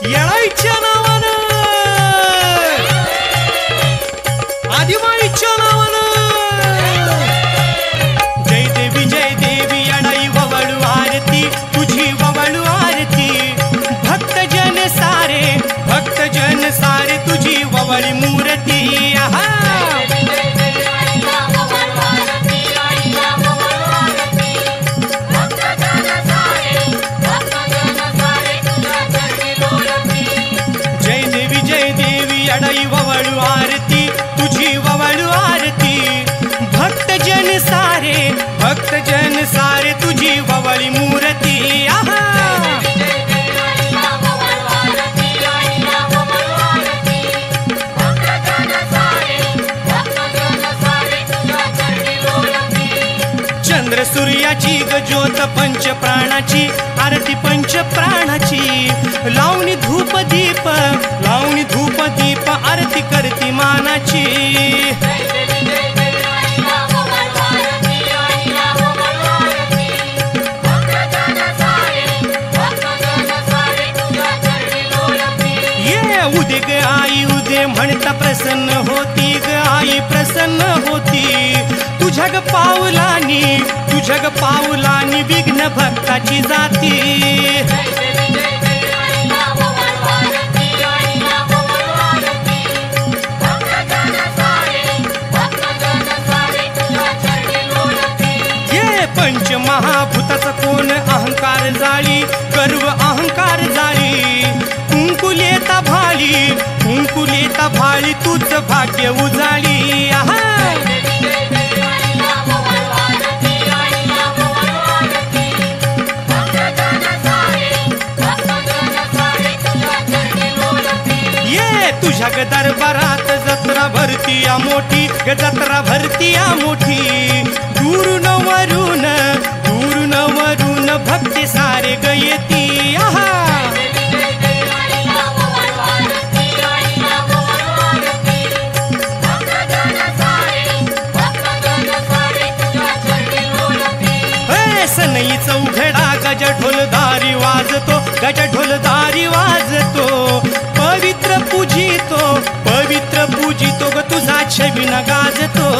येळाईच्या नावानं आदिमाईच्या नावानं जय देवी येळाई ववळू आरती तुझी ववळू आरती भक्तजन सारे तुझी ववळी मूर्ती आहा जय देवी येळाई ववळू आरती तुझी ववळू आरती भक्तजन सारे तुझी ववळी मूर्ती आहा चंद्र सूर्याची ग ज्योत पंच प्राणाची आरती पंच प्राणाची लावणी धूप दीप आरती करती मानाची ये उदे ग आई उदे म्हणता प्रसन्न होती ग आई प्रसन्न होती तुझ्या ग पावलानी विघ्न भक्ताची जाती ये पंच महाभूताचा कोण अहंकार जाळी गर्व अहंकार जाळी कुंकुलेता भाळी तूच भाग्य उजाळी आहा तुझ्या ग दरबारात जत्रा भरतीया मोठी ग जत्रा भरतीया मोठी दूरून वरून भक्ती सारे ग येती आहा सनई चौघडा गज ढोलदारी वाजतो पवित्र पूजितो ग तुझा छबिना गाजतो